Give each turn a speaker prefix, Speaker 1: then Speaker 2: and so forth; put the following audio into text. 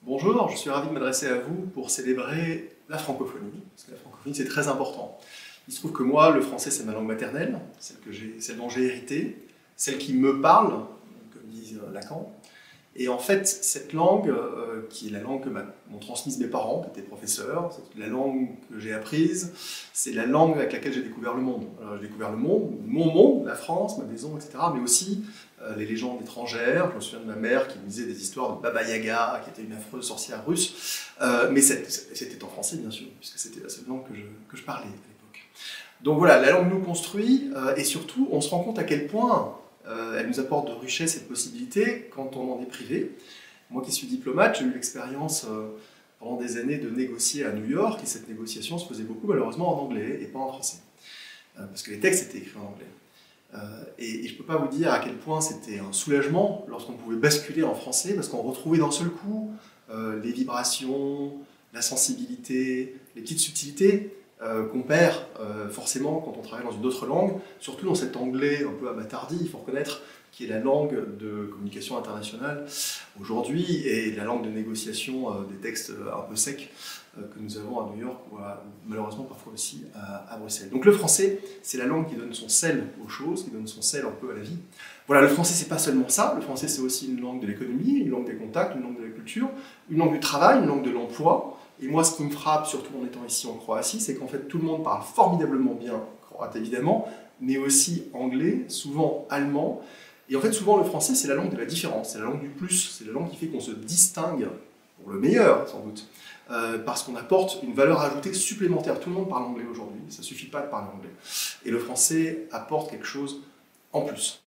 Speaker 1: Bonjour, je suis ravi de m'adresser à vous pour célébrer la francophonie, parce que la francophonie c'est très important. Il se trouve que moi, le français c'est ma langue maternelle, celle dont j'ai hérité, celle qui me parle, comme dit Lacan. Et en fait, cette langue, qui est la langue que m'ont transmise mes parents, qui étaient professeurs, c'est la langue que j'ai apprise, c'est la langue avec laquelle j'ai découvert le monde. J'ai découvert le monde, mon monde, la France, ma maison, etc., mais aussi les légendes étrangères. Je me souviens de ma mère qui me disait des histoires de Baba Yaga, qui était une affreuse sorcière russe, mais c'était en français, bien sûr, puisque c'était la seule langue que je parlais à l'époque. Donc voilà, la langue nous construit, et surtout, on se rend compte à quel point elle nous apporte de richesse et de possibilités quand on en est privé. Moi qui suis diplomate, j'ai eu l'expérience pendant des années de négocier à New York, et cette négociation se faisait beaucoup malheureusement en anglais et pas en français. Parce que les textes étaient écrits en anglais. Et je ne peux pas vous dire à quel point c'était un soulagement lorsqu'on pouvait basculer en français, parce qu'on retrouvait d'un seul coup les vibrations, la sensibilité, les petites subtilités qu'on perd forcément quand on travaille dans une autre langue, surtout dans cet anglais un peu abattardi, il faut reconnaître, qui est la langue de communication internationale aujourd'hui et la langue de négociation des textes un peu secs que nous avons à New York ou malheureusement parfois aussi à Bruxelles. Donc le français, c'est la langue qui donne son sel aux choses, qui donne son sel un peu à la vie. Voilà, le français, c'est pas seulement ça, le français c'est aussi une langue de l'économie, une langue des contacts, une langue de la culture, une langue du travail, une langue de l'emploi. Et moi, ce qui me frappe, surtout en étant ici en Croatie, c'est qu'en fait tout le monde parle formidablement bien croate évidemment, mais aussi anglais, souvent allemand. Et en fait, souvent, le français, c'est la langue de la différence, c'est la langue du plus, c'est la langue qui fait qu'on se distingue, pour le meilleur, sans doute, parce qu'on apporte une valeur ajoutée supplémentaire. Tout le monde parle anglais aujourd'hui, ça ne suffit pas de parler anglais. Et le français apporte quelque chose en plus.